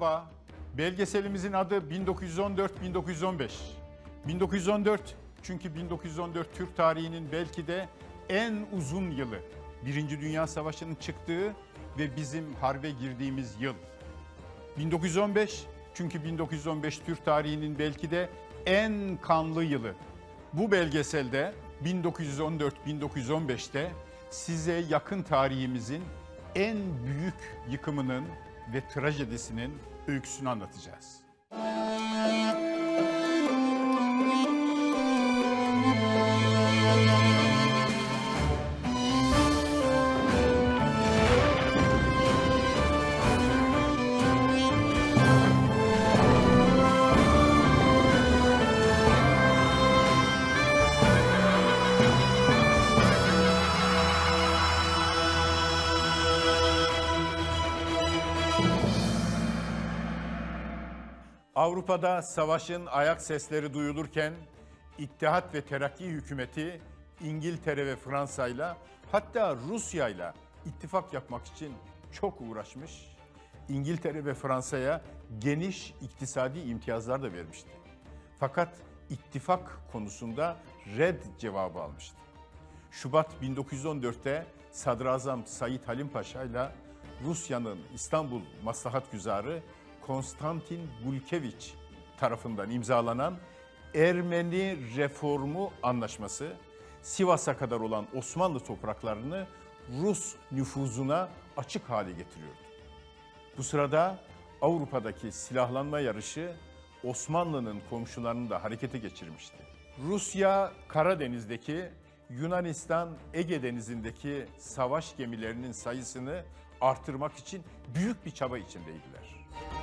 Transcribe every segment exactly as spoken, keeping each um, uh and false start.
Merhaba. Belgeselimizin adı bin dokuz yüz on dört bin dokuz yüz on beş. bin dokuz yüz on dört çünkü bin dokuz yüz on dört Türk tarihinin belki de en uzun yılı. Birinci Dünya Savaşı'nın çıktığı ve bizim harbe girdiğimiz yıl. bin dokuz yüz on beş çünkü bin dokuz yüz on beş Türk tarihinin belki de en kanlı yılı. Bu belgeselde bin dokuz yüz on dört bin dokuz yüz on beşte size yakın tarihimizin en büyük yıkımının ve trajedisinin öyküsünü anlatacağız. Avrupa'da savaşın ayak sesleri duyulurken İttihat ve Terakki hükümeti İngiltere ve Fransa'yla hatta Rusya'yla ittifak yapmak için çok uğraşmış. İngiltere ve Fransa'ya geniş iktisadi imtiyazlar da vermişti. Fakat ittifak konusunda red cevabı almıştı. Şubat bin dokuz yüz on dörtte Sadrazam Said Halim Paşa ile Rusya'nın İstanbul Maslahatgüzarı Konstantin Gulkeviç tarafından imzalanan Ermeni Reformu Anlaşması, Sivas'a kadar olan Osmanlı topraklarını Rus nüfuzuna açık hale getiriyordu. Bu sırada Avrupa'daki silahlanma yarışı Osmanlı'nın komşularını da harekete geçirmişti. Rusya, Karadeniz'deki, Yunanistan, Ege Denizi'ndeki savaş gemilerinin sayısını artırmak için büyük bir çaba içindeydiler.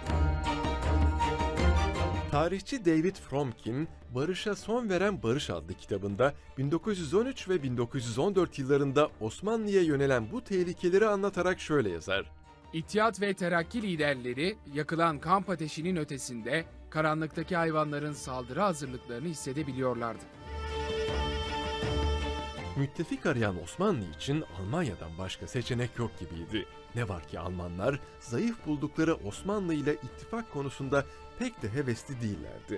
Tarihçi David Fromkin, Barış'a Son Veren Barış adlı kitabında bin dokuz yüz on üç ve bin dokuz yüz on dört yıllarında Osmanlı'ya yönelen bu tehlikeleri anlatarak şöyle yazar. İttihat ve Terakki liderleri yakılan kamp ateşinin ötesinde karanlıktaki hayvanların saldırı hazırlıklarını hissedebiliyorlardı. Müttefik arayan Osmanlı için Almanya'dan başka seçenek yok gibiydi. Ne var ki Almanlar zayıf buldukları Osmanlı ile ittifak konusunda pek de hevesli değillerdi.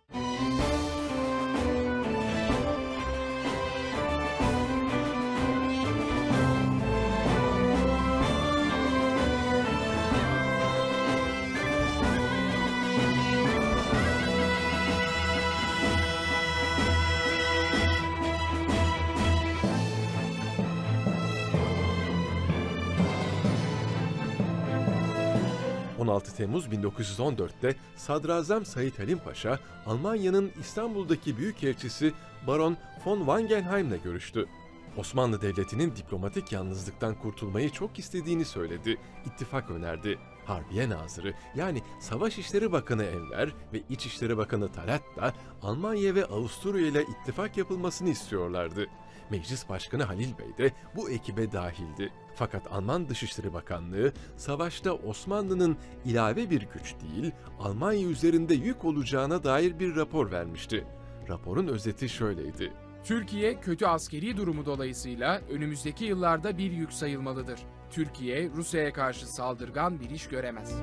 on altı Temmuz bin dokuz yüz on dörtte Sadrazam Said Halim Paşa, Almanya'nın İstanbul'daki büyükelçisi Baron von Wangenheim'le görüştü. Osmanlı Devleti'nin diplomatik yalnızlıktan kurtulmayı çok istediğini söyledi, ittifak önerdi. Harbiye Nazırı yani Savaş İşleri Bakanı Enver ve İçişleri Bakanı Talat da Almanya ve Avusturya ile ittifak yapılmasını istiyorlardı. Meclis Başkanı Halil Bey de bu ekibe dahildi. Fakat Alman Dışişleri Bakanlığı savaşta Osmanlı'nın ilave bir güç değil, Almanya üzerinde yük olacağına dair bir rapor vermişti. Raporun özeti şöyleydi. Türkiye kötü askeri durumu dolayısıyla önümüzdeki yıllarda bir yük sayılmalıdır. Türkiye Rusya'ya karşı saldırgan bir iş göremez.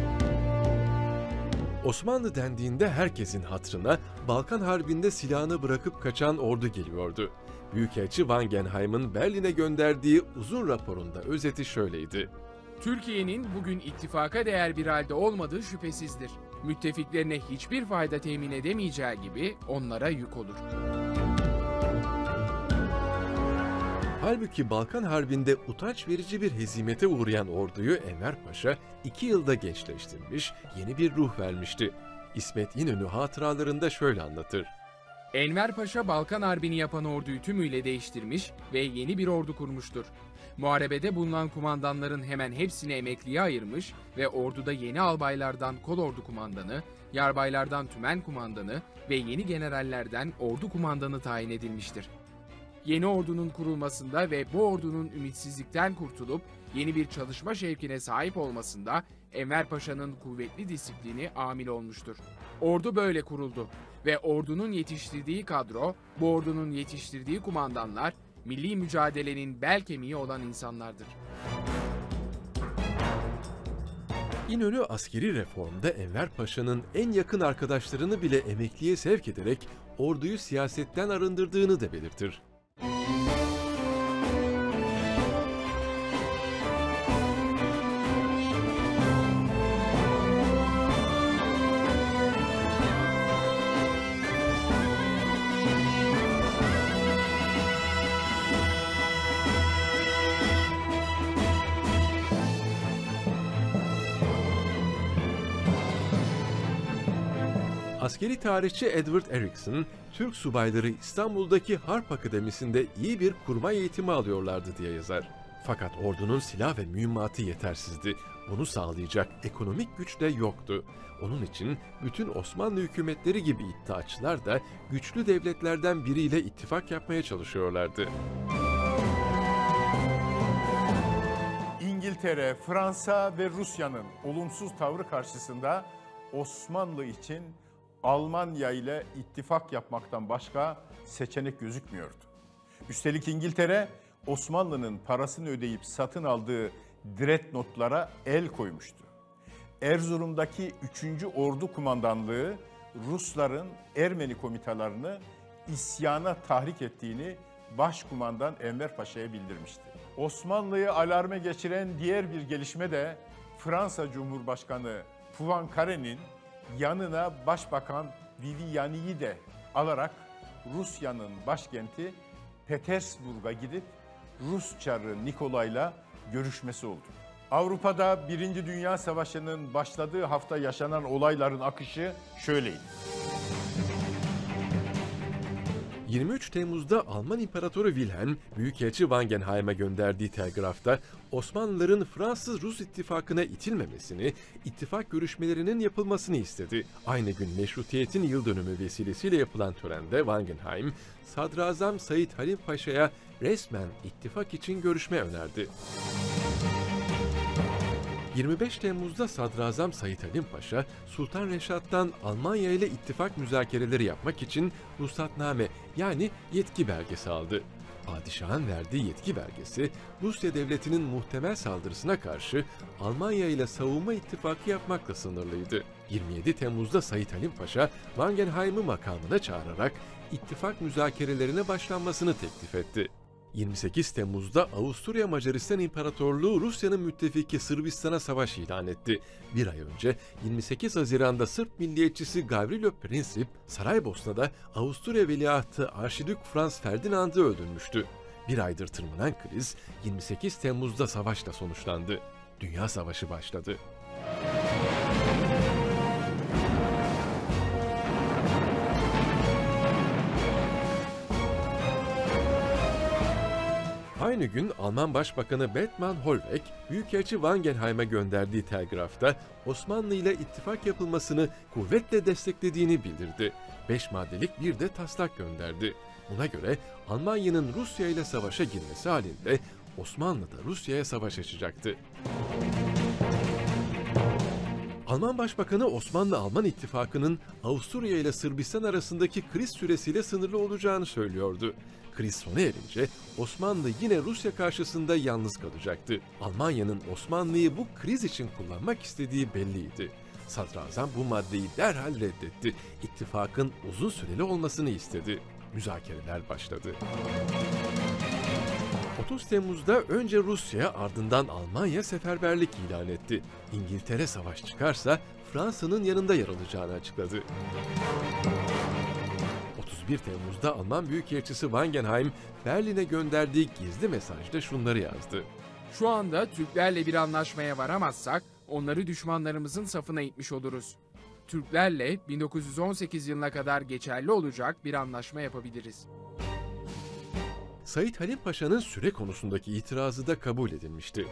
Osmanlı dendiğinde herkesin hatırına Balkan Harbi'nde silahını bırakıp kaçan ordu geliyordu. Büyükelçi Wangenheim'ın Berlin'e gönderdiği uzun raporunda özeti şöyleydi. Türkiye'nin bugün ittifaka değer bir halde olmadığı şüphesizdir. Müttefiklerine hiçbir fayda temin edemeyeceği gibi onlara yük olur. Halbuki Balkan Harbi'nde utanç verici bir hezimete uğrayan orduyu Enver Paşa iki yılda gençleştirmiş, yeni bir ruh vermişti. İsmet İnönü hatıralarında şöyle anlatır. Enver Paşa Balkan Harbi'ni yapan orduyu tümüyle değiştirmiş ve yeni bir ordu kurmuştur. Muharebede bulunan kumandanların hemen hepsini emekliye ayırmış ve orduda yeni albaylardan kolordu kumandanı, yarbaylardan tümen kumandanı ve yeni generallerden ordu kumandanı tayin edilmiştir. Yeni ordunun kurulmasında ve bu ordunun ümitsizlikten kurtulup yeni bir çalışma şevkine sahip olmasında Enver Paşa'nın kuvvetli disiplini amil olmuştur. Ordu böyle kuruldu ve ordunun yetiştirdiği kadro, bu ordunun yetiştirdiği kumandanlar, milli mücadelenin bel kemiği olan insanlardır. İnönü askeri reformda Enver Paşa'nın en yakın arkadaşlarını bile emekliye sevk ederek orduyu siyasetten arındırdığını da belirtir. Askeri tarihçi Edward Erikson, Türk subayları İstanbul'daki Harp Akademisi'nde iyi bir kurmay eğitimi alıyorlardı diye yazar. Fakat ordunun silah ve mühimmatı yetersizdi. Bunu sağlayacak ekonomik güç de yoktu. Onun için bütün Osmanlı hükümetleri gibi iddiaçılar da güçlü devletlerden biriyle ittifak yapmaya çalışıyorlardı. İngiltere, Fransa ve Rusya'nın olumsuz tavrı karşısında Osmanlı için Almanya ile ittifak yapmaktan başka seçenek gözükmüyordu. Üstelik İngiltere, Osmanlı'nın parasını ödeyip satın aldığı dreadnoughtlara el koymuştu. Erzurum'daki üçüncü Ordu Kumandanlığı, Rusların Ermeni komitalarını isyana tahrik ettiğini Başkumandan Enver Paşa'ya bildirmişti. Osmanlı'yı alarme geçiren diğer bir gelişme de Fransa Cumhurbaşkanı Poincaré'nin yanına Başbakan Viviani'yi de alarak Rusya'nın başkenti Petersburg'a gidip Rus Çarı Nikolay'la görüşmesi oldu. Avrupa'da Birinci Dünya Savaşı'nın başladığı hafta yaşanan olayların akışı şöyleydi. yirmi üç Temmuz'da Alman İmparatoru Wilhelm, Büyükelçi Wangenheim'e gönderdiği telgrafta Osmanlıların Fransız-Rus ittifakına itilmemesini, ittifak görüşmelerinin yapılmasını istedi. Aynı gün Meşrutiyet'in yıl dönümü vesilesiyle yapılan törende Wangenheim, Sadrazam Said Halim Paşa'ya resmen ittifak için görüşme önerdi. yirmi beş Temmuz'da Sadrazam Said Halim Paşa, Sultan Reşat'tan Almanya ile ittifak müzakereleri yapmak için ruhsatname yani yetki belgesi aldı. Padişahın verdiği yetki belgesi, Rusya devletinin muhtemel saldırısına karşı Almanya ile savunma ittifakı yapmakla sınırlıydı. yirmi yedi Temmuz'da Said Halim Paşa, Wangenheim'i makamına çağırarak ittifak müzakerelerine başlanmasını teklif etti. yirmi sekiz Temmuz'da Avusturya Macaristan İmparatorluğu Rusya'nın müttefiki Sırbistan'a savaş ilan etti. Bir ay önce yirmi sekiz Haziran'da Sırp milliyetçisi Gavrilo Princip, Saraybosna'da Avusturya veliahtı Arşidük Franz Ferdinand'ı öldürmüştü. Bir aydır tırmanan kriz yirmi sekiz Temmuz'da savaşla sonuçlandı. Dünya Savaşı başladı. Aynı gün Alman Başbakanı Bethmann Hollweg, Büyükelçi Wangenheim'e gönderdiği telgrafta Osmanlı ile ittifak yapılmasını kuvvetle desteklediğini bildirdi. Beş maddelik bir de taslak gönderdi. Buna göre Almanya'nın Rusya ile savaşa girmesi halinde Osmanlı da Rusya'ya savaş açacaktı. Alman Başbakanı Osmanlı-Alman ittifakının Avusturya ile Sırbistan arasındaki kriz süresiyle sınırlı olacağını söylüyordu. Kriz sona erince Osmanlı yine Rusya karşısında yalnız kalacaktı. Almanya'nın Osmanlı'yı bu kriz için kullanmak istediği belliydi. Sadrazam bu maddeyi derhal reddetti. İttifakın uzun süreli olmasını istedi. Müzakereler başladı. otuz Temmuz'da önce Rusya ardından Almanya seferberlik ilan etti. İngiltere savaş çıkarsa Fransa'nın yanında yer alacağını açıkladı. otuz bir Temmuz'da Alman Büyükelçisi Wangenheim, Berlin'e gönderdiği gizli mesajda şunları yazdı. Şu anda Türklerle bir anlaşmaya varamazsak onları düşmanlarımızın safına itmiş oluruz. Türklerle bin dokuz yüz on sekiz yılına kadar geçerli olacak bir anlaşma yapabiliriz. Said Halim Paşa'nın süre konusundaki itirazı da kabul edilmişti.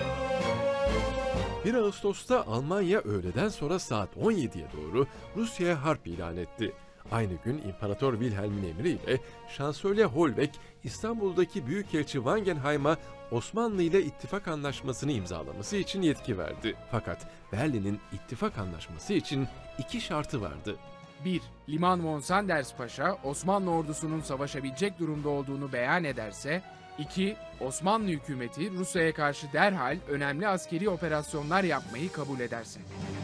bir Ağustos'ta Almanya öğleden sonra saat on yediye doğru Rusya'ya harp ilan etti. Aynı gün İmparator Wilhelm'in emriyle Şansölye Hollweg, İstanbul'daki Büyükelçi Wangenheim'a Osmanlı ile ittifak anlaşmasını imzalaması için yetki verdi. Fakat Berlin'in ittifak anlaşması için iki şartı vardı. bir Liman von Sanders Paşa, Osmanlı ordusunun savaşabilecek durumda olduğunu beyan ederse, İki, Osmanlı hükümeti Rusya'ya karşı derhal önemli askeri operasyonlar yapmayı kabul ederse.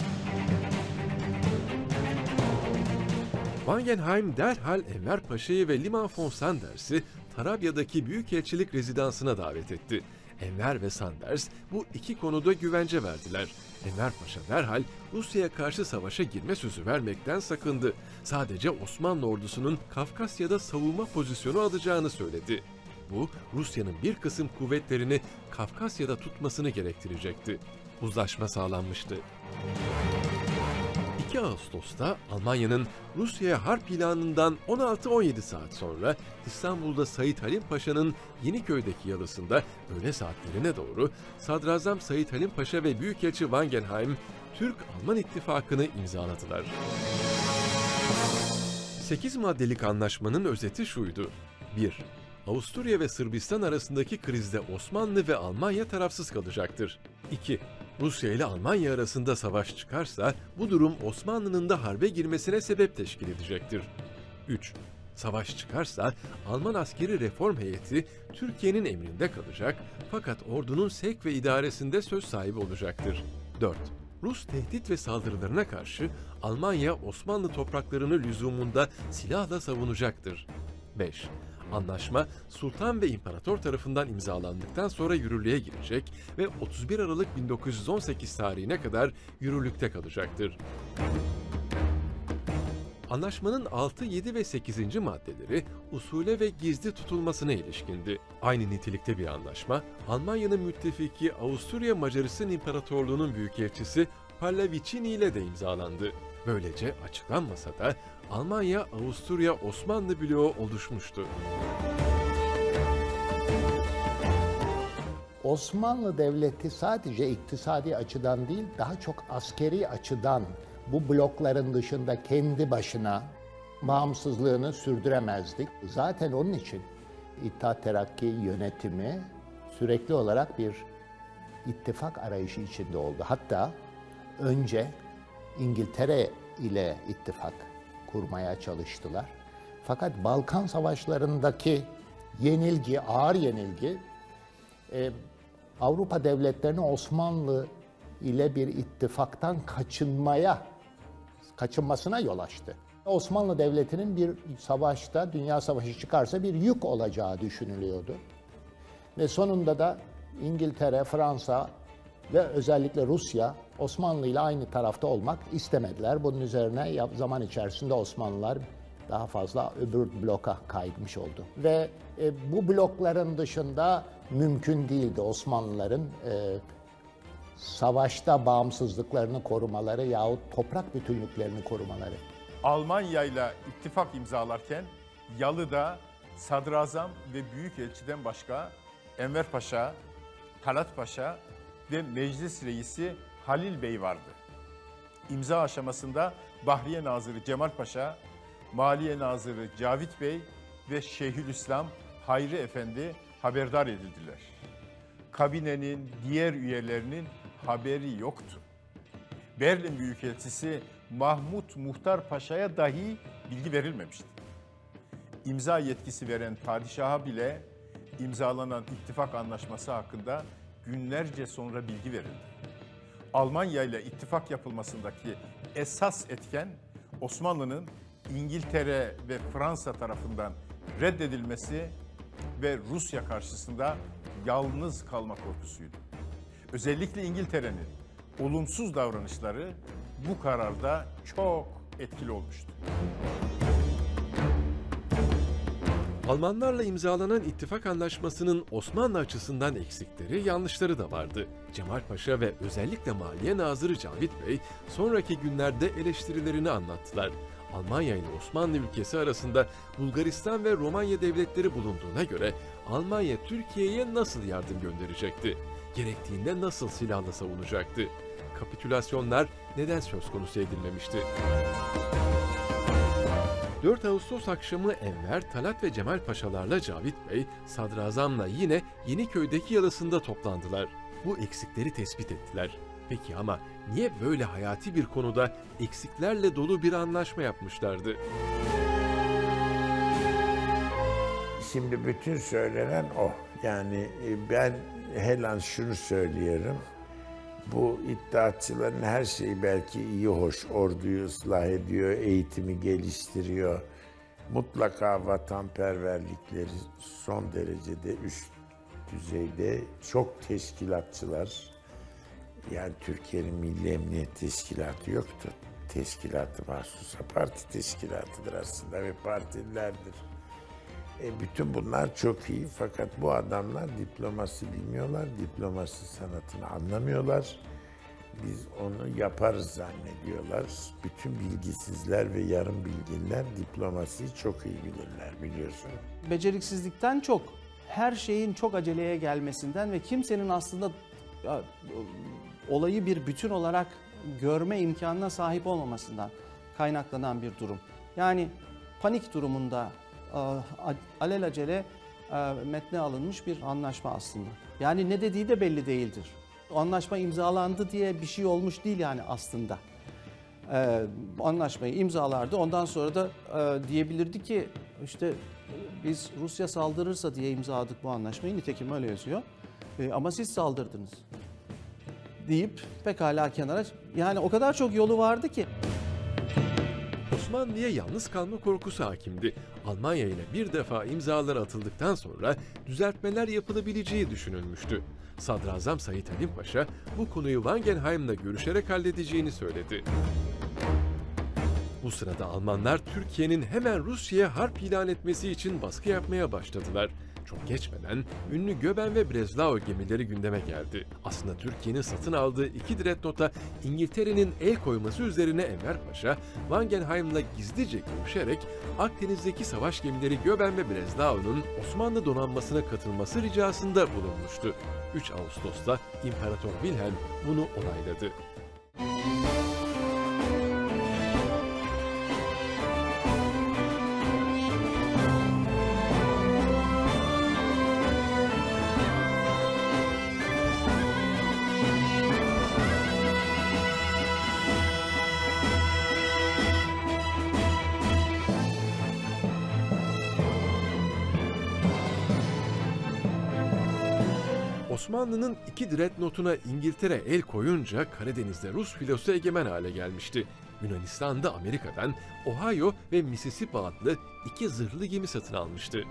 Wangenheim derhal Enver Paşa'yı ve Liman von Sanders'i Tarabya'daki Büyükelçilik rezidansına davet etti. Enver ve Sanders bu iki konuda güvence verdiler. Enver Paşa derhal Rusya'ya karşı savaşa girme sözü vermekten sakındı. Sadece Osmanlı ordusunun Kafkasya'da savunma pozisyonu alacağını söyledi. Bu, Rusya'nın bir kısım kuvvetlerini Kafkasya'da tutmasını gerektirecekti. Uzlaşma sağlanmıştı. iki Ağustos'ta Almanya'nın Rusya'ya harp ilanından on altı on yedi saat sonra İstanbul'da Sait Halim Paşa'nın Yeniköy'deki yalısında öğle saatlerine doğru Sadrazam Sait Halim Paşa ve Büyükelçi Wangenheim Türk-Alman ittifakını imzaladılar. sekiz maddelik anlaşmanın özeti şuydu. bir Avusturya ve Sırbistan arasındaki krizde Osmanlı ve Almanya tarafsız kalacaktır. iki Rusya ile Almanya arasında savaş çıkarsa bu durum Osmanlı'nın da harbe girmesine sebep teşkil edecektir. üç Savaş çıkarsa Alman askeri reform heyeti Türkiye'nin emrinde kalacak fakat ordunun sevk ve idaresinde söz sahibi olacaktır. dört Rus tehdit ve saldırılarına karşı Almanya Osmanlı topraklarını lüzumunda silahla savunacaktır. beş Anlaşma Sultan ve İmparator tarafından imzalandıktan sonra yürürlüğe girecek ve otuz bir Aralık bin dokuz yüz on sekiz tarihine kadar yürürlükte kalacaktır. Anlaşmanın altı, yedi ve sekizinci maddeleri usule ve gizli tutulmasına ilişkindi. Aynı nitelikte bir anlaşma, Almanya'nın müttefiki Avusturya Macaristan İmparatorluğu'nun büyükelçisi Pallavicini ile de imzalandı. Böylece açıklanmasa da Almanya-Avusturya-Osmanlı bloğu oluşmuştu. Osmanlı Devleti sadece iktisadi açıdan değil, daha çok askeri açıdan bu blokların dışında kendi başına bağımsızlığını sürdüremezdik. Zaten onun için İttihat Terakki yönetimi sürekli olarak bir ittifak arayışı içinde oldu. Hatta önce İngiltere ile ittifak kurmaya çalıştılar. Fakat Balkan Savaşları'ndaki yenilgi, ağır yenilgi, e, Avrupa devletlerini Osmanlı ile bir ittifaktan kaçınmaya, kaçınmasına yol açtı. Osmanlı Devleti'nin bir savaşta, dünya savaşı çıkarsa bir yük olacağı düşünülüyordu. Ve sonunda da İngiltere, Fransa ve özellikle Rusya, Osmanlı ile aynı tarafta olmak istemediler. Bunun üzerine zaman içerisinde Osmanlılar daha fazla öbür bloka kaymış oldu. Ve e, bu blokların dışında mümkün değildi Osmanlıların e, savaşta bağımsızlıklarını korumaları yahut toprak bütünlüklerini korumaları. Almanya ile ittifak imzalarken Yalı'da Sadrazam ve Büyükelçiden başka Enver Paşa, Talat Paşa ve Meclis Reisi Halil Bey vardı. İmza aşamasında Bahriye Nazırı Cemal Paşa, Maliye Nazırı Cavit Bey ve Şeyhülislam Hayri Efendi haberdar edildiler. Kabinenin diğer üyelerinin haberi yoktu. Berlin Büyükelçisi Mahmut Muhtar Paşa'ya dahi bilgi verilmemişti. İmza yetkisi veren padişaha bile imzalanan ittifak anlaşması hakkında günlerce sonra bilgi verildi. Almanya ile ittifak yapılmasındaki esas etken Osmanlı'nın İngiltere ve Fransa tarafından reddedilmesi ve Rusya karşısında yalnız kalma korkusuydu. Özellikle İngiltere'nin olumsuz davranışları bu kararda çok etkili olmuştu. Almanlarla imzalanan ittifak anlaşmasının Osmanlı açısından eksikleri, yanlışları da vardı. Cemal Paşa ve özellikle Maliye Nazırı Cavit Bey sonraki günlerde eleştirilerini anlattılar. Almanya ile Osmanlı ülkesi arasında Bulgaristan ve Romanya devletleri bulunduğuna göre Almanya Türkiye'ye nasıl yardım gönderecekti? Gerektiğinde nasıl silahla savunacaktı? Kapitülasyonlar neden söz konusu edilmemişti? dört Ağustos akşamı Enver, Talat ve Cemal Paşalarla Cavit Bey, Sadrazam'la yine Yeniköy'deki yalasında toplandılar. Bu eksikleri tespit ettiler. Peki ama niye böyle hayati bir konuda eksiklerle dolu bir anlaşma yapmışlardı? Şimdi bütün söylenen o. Yani ben hemen şunu söylüyorum. Bu iddiatçıların her şeyi belki iyi hoş, orduyu ıslah ediyor, eğitimi geliştiriyor. Mutlaka vatanperverlikleri son derecede üst düzeyde, çok teşkilatçılar. Yani Türkiye'nin Milli Emniyet Teşkilatı yoktu. Teşkilatı mahsusa parti teşkilatıdır aslında ve partililerdir. E, bütün bunlar çok iyi fakat bu adamlar diplomasi bilmiyorlar, diplomasi sanatını anlamıyorlar. Biz onu yaparız zannediyorlar. Bütün bilgisizler ve yarım bilginler diplomasiyi çok iyi bilirler, biliyorsun. Beceriksizlikten çok, her şeyin çok aceleye gelmesinden ve kimsenin aslında ya, olayı bir bütün olarak görme imkanına sahip olmamasından kaynaklanan bir durum. Yani panik durumunda alelacele metne alınmış bir anlaşma aslında. Yani ne dediği de belli değildir. O anlaşma imzalandı diye bir şey olmuş değil yani aslında. Ee, anlaşmayı imzalardı. Ondan sonra da e, diyebilirdi ki işte biz Rusya saldırırsa diye imzaladık bu anlaşmayı. Nitekim öyle yazıyor. E, ama siz saldırdınız deyip pekala kenara. Yani o kadar çok yolu vardı ki. Osmanlı'ya yalnız kalma korkusu hakimdi. Almanya ile bir defa imzalar atıldıktan sonra düzeltmeler yapılabileceği düşünülmüştü. Sadrazam Said Halim Paşa bu konuyu Wangenheim'la görüşerek halledeceğini söyledi. Bu sırada Almanlar Türkiye'nin hemen Rusya'ya harp ilan etmesi için baskı yapmaya başladılar. Çok geçmeden ünlü Göben ve Breslau gemileri gündeme geldi. Aslında Türkiye'nin satın aldığı iki dreadnought'a İngiltere'nin el koyması üzerine Enver Paşa, Wangenheim'la gizlice görüşerek Akdeniz'deki savaş gemileri Göben ve Breslau'nun Osmanlı donanmasına katılması ricasında bulunmuştu. üç Ağustos'ta İmparator Wilhelm bunu onayladı. Osmanlı'nın iki dreadnought'una İngiltere el koyunca Karadeniz'de Rus filosu egemen hale gelmişti. Yunanistan da Amerika'dan Ohio ve Mississippi adlı iki zırhlı gemi satın almıştı.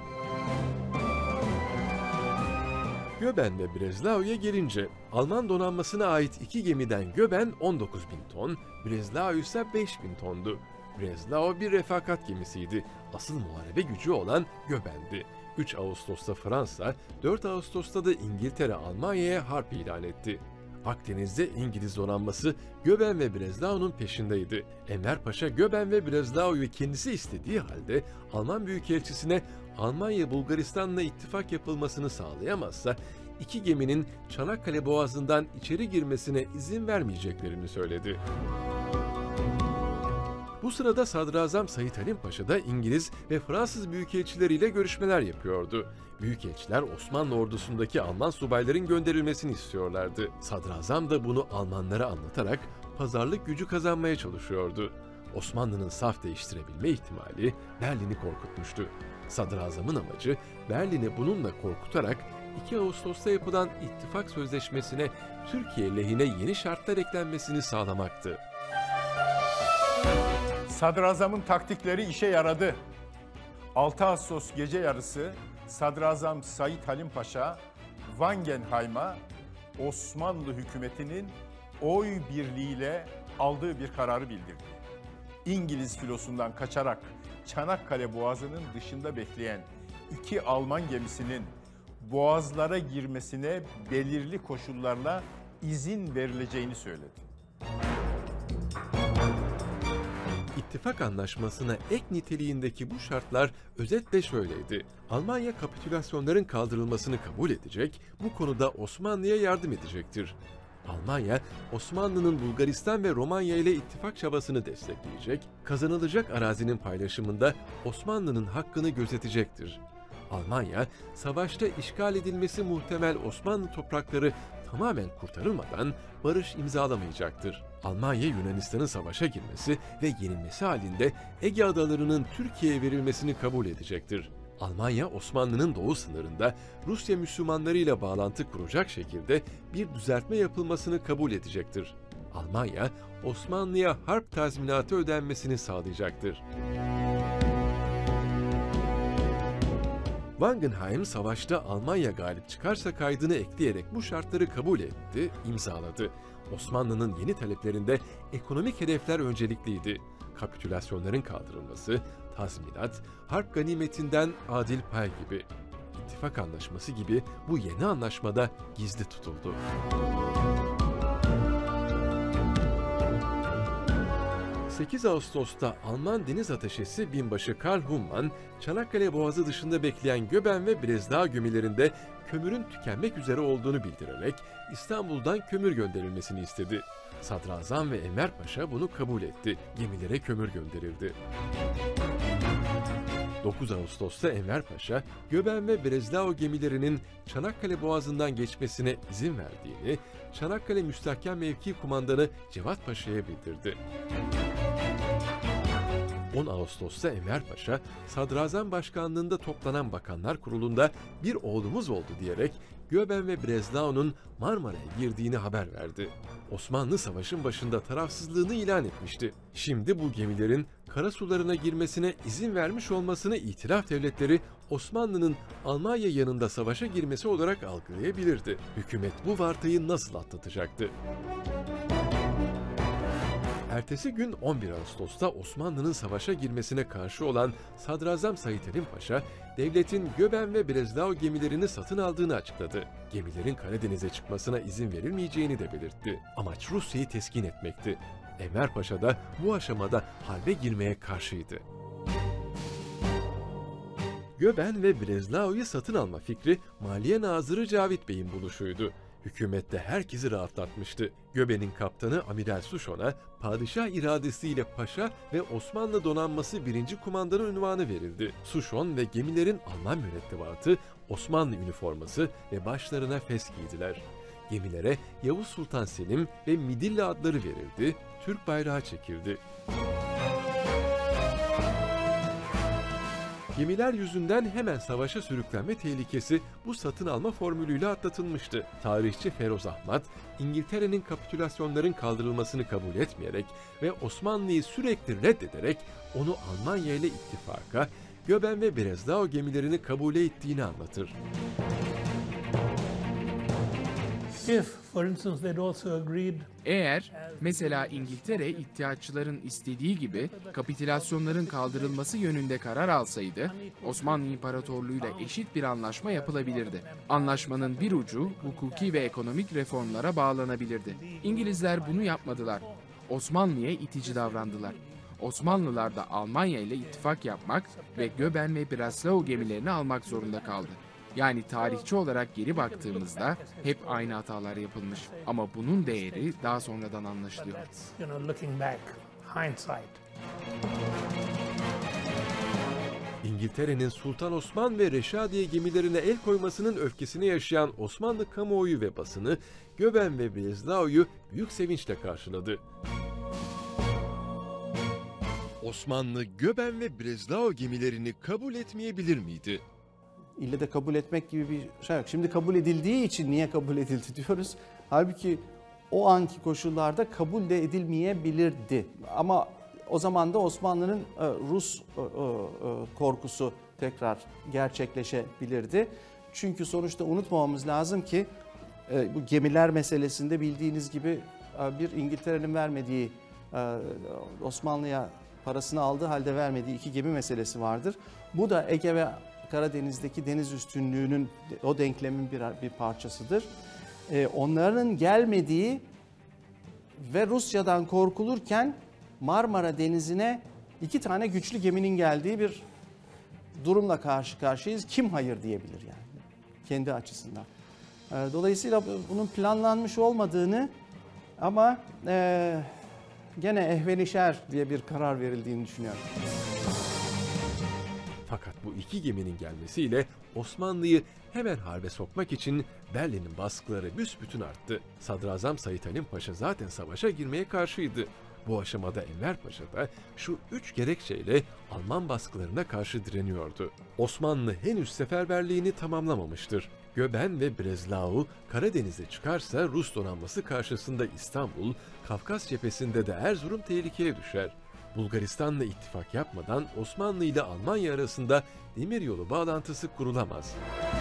Göben ve Breslau'ya gelince Alman donanmasına ait iki gemiden Göben on dokuz bin ton, Breslau ise beş bin tondu. Breslau bir refakat gemisiydi. Asıl muharebe gücü olan Göben'di. üç Ağustos'ta Fransa, dört Ağustos'ta da İngiltere Almanya'ya harp ilan etti. Akdeniz'de İngiliz donanması Göben ve Breslau'nun peşindeydi. Enver Paşa Göben ve Breslau'yu kendisi istediği halde Alman Büyükelçisi'ne Almanya Bulgaristan'la ittifak yapılmasını sağlayamazsa iki geminin Çanakkale Boğazı'ndan içeri girmesine izin vermeyeceklerini söyledi. Bu sırada Sadrazam Said Halim Paşa da İngiliz ve Fransız büyükelçileriyle görüşmeler yapıyordu. Büyükelçiler Osmanlı ordusundaki Alman subayların gönderilmesini istiyorlardı. Sadrazam da bunu Almanlara anlatarak pazarlık gücü kazanmaya çalışıyordu. Osmanlı'nın saf değiştirebilme ihtimali Berlin'i korkutmuştu. Sadrazamın amacı Berlin'i bununla korkutarak iki Ağustos'ta yapılan ittifak sözleşmesine Türkiye lehine yeni şartlar eklenmesini sağlamaktı. Sadrazamın taktikleri işe yaradı. altı Ağustos gece yarısı Sadrazam Said Halim Paşa, Wangenheim'a Osmanlı hükümetinin oy birliğiyle aldığı bir kararı bildirdi. İngiliz filosundan kaçarak Çanakkale Boğazı'nın dışında bekleyen iki Alman gemisinin boğazlara girmesine belirli koşullarla izin verileceğini söyledi. İttifak anlaşmasına ek niteliğindeki bu şartlar özetle şöyleydi. Almanya kapitülasyonların kaldırılmasını kabul edecek, bu konuda Osmanlı'ya yardım edecektir. Almanya, Osmanlı'nın Bulgaristan ve Romanya ile ittifak çabasını destekleyecek, kazanılacak arazinin paylaşımında Osmanlı'nın hakkını gözetecektir. Almanya, savaşta işgal edilmesi muhtemel Osmanlı toprakları tamamen kurtarılmadan barış imzalamayacaktır. Almanya, Yunanistan'ın savaşa girmesi ve yenilmesi halinde Ege adalarının Türkiye'ye verilmesini kabul edecektir. Almanya, Osmanlı'nın doğu sınırında Rusya Müslümanlarıyla bağlantı kuracak şekilde bir düzeltme yapılmasını kabul edecektir. Almanya, Osmanlı'ya harp tazminatı ödenmesini sağlayacaktır. Wangenheim savaşta Almanya galip çıkarsa kaydını ekleyerek bu şartları kabul etti, imzaladı. Osmanlı'nın yeni taleplerinde ekonomik hedefler öncelikliydi. Kapitülasyonların kaldırılması, tazminat, harp ganimetinden adil pay gibi. İttifak anlaşması gibi bu yeni anlaşmada gizli tutuldu. sekiz Ağustos'ta Alman deniz ateşesi binbaşı Karl Hummann, Çanakkale Boğazı dışında bekleyen Göben ve Breslau gemilerinde kömürün tükenmek üzere olduğunu bildirerek İstanbul'dan kömür gönderilmesini istedi. Sadrazam ve Enver Paşa bunu kabul etti. Gemilere kömür gönderildi. dokuz Ağustos'ta Enver Paşa, Göben ve Breslau gemilerinin Çanakkale Boğazı'ndan geçmesine izin verdiğini, Çanakkale Müstahkem Mevki Kumandanı Cevat Paşa'ya bildirdi. on Ağustos'ta Enver Paşa, Sadrazam Başkanlığında toplanan Bakanlar Kurulu'nda bir oğlumuz oldu diyerek Göben ve Breslau'nun Marmara'ya girdiğini haber verdi. Osmanlı savaşın başında tarafsızlığını ilan etmişti. Şimdi bu gemilerin karasularına girmesine izin vermiş olmasını itilaf devletleri Osmanlı'nın Almanya yanında savaşa girmesi olarak algılayabilirdi. Hükümet bu vartayı nasıl atlatacaktı? Ertesi gün on bir Ağustos'ta Osmanlı'nın savaşa girmesine karşı olan Sadrazam Said Halim Paşa, devletin Göben ve Breslau gemilerini satın aldığını açıkladı. Gemilerin Karadeniz'e çıkmasına izin verilmeyeceğini de belirtti. Amaç Rusya'yı teskin etmekti. Enver Paşa da bu aşamada harbe girmeye karşıydı. Göben ve Breslau'yu satın alma fikri Maliye Nazırı Cavit Bey'in buluşuydu. Hükümette herkesi rahatlatmıştı. Göben'in kaptanı Amiral Suşon'a padişah iradesiyle paşa ve Osmanlı donanması birinci kumandanı unvanı verildi. Suşon ve gemilerin Alman mürettebatı Osmanlı üniforması ve başlarına fes giydiler. Gemilere Yavuz Sultan Selim ve Midilli adları verildi, Türk bayrağı çekildi. Gemiler yüzünden hemen savaşa sürüklenme tehlikesi bu satın alma formülüyle atlatılmıştı. Tarihçi Feroz Ahmat, İngiltere'nin kapitülasyonların kaldırılmasını kabul etmeyerek ve Osmanlı'yı sürekli reddederek onu Almanya ile ittifaka, Göben ve Breslau gemilerini kabule ettiğini anlatır. Eğer mesela İngiltere İttihatçıların istediği gibi kapitülasyonların kaldırılması yönünde karar alsaydı, Osmanlı İmparatorluğu'yla eşit bir anlaşma yapılabilirdi. Anlaşmanın bir ucu hukuki ve ekonomik reformlara bağlanabilirdi. İngilizler bunu yapmadılar. Osmanlı'ya itici davrandılar. Osmanlılar da Almanya ile ittifak yapmak ve Göben ve Breslau gemilerini almak zorunda kaldı. Yani tarihçi olarak geri baktığımızda hep aynı hatalar yapılmış. Ama bunun değeri daha sonradan anlaşılıyor. İngiltere'nin Sultan Osman ve Reşadiye gemilerine el koymasının öfkesini yaşayan Osmanlı kamuoyu ve basını Göben ve Breslau'yu büyük sevinçle karşıladı. Osmanlı Göben ve Breslau gemilerini kabul etmeyebilir miydi? İlle de kabul etmek gibi bir şey yok. Şimdi kabul edildiği için niye kabul edildi diyoruz. Halbuki o anki koşullarda kabul de edilmeyebilirdi. Ama o zaman da Osmanlı'nın Rus korkusu tekrar gerçekleşebilirdi. Çünkü sonuçta unutmamamız lazım ki bu gemiler meselesinde bildiğiniz gibi bir İngiltere'nin vermediği, Osmanlı'ya parasını aldığı halde vermediği iki gemi meselesi vardır. Bu da Ege ve Karadeniz'deki deniz üstünlüğünün, o denklemin bir, bir parçasıdır. Ee, onların gelmediği ve Rusya'dan korkulurken Marmara Denizi'ne iki tane güçlü geminin geldiği bir durumla karşı karşıyayız. Kim hayır diyebilir yani kendi açısından. Ee, dolayısıyla bunun planlanmış olmadığını ama e, gene ehvenişer diye bir karar verildiğini düşünüyorum. Fakat bu iki geminin gelmesiyle Osmanlı'yı hemen harbe sokmak için Berlin'in baskıları büsbütün arttı. Sadrazam Said Halim Paşa zaten savaşa girmeye karşıydı. Bu aşamada Enver Paşa da şu üç gerekçeyle Alman baskılarına karşı direniyordu. Osmanlı henüz seferberliğini tamamlamamıştır. Göben ve Breslau Karadeniz'e çıkarsa Rus donanması karşısında İstanbul, Kafkas cephesinde de Erzurum tehlikeye düşer. Bulgaristan'la ittifak yapmadan Osmanlı ile Almanya arasında demiryolu bağlantısı kurulamaz.